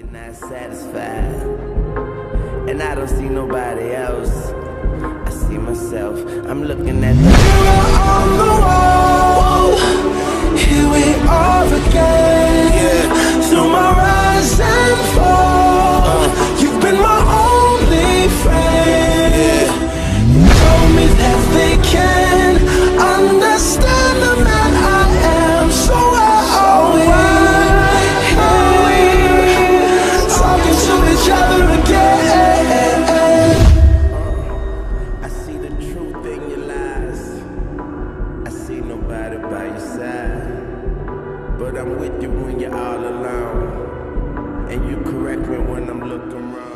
not satisfied, and I don't see nobody else. I see myself. I'm looking at the mirror on the wall. Here we are again, yeah. Through my rise and fall, you've been my only friend, yeah. You told me that they can understand the man I am, so talking to each other again. I see the truth in your lies. I see nobody by your side, but I'm with you when you're all alone, and you correct me when I'm looking wrong.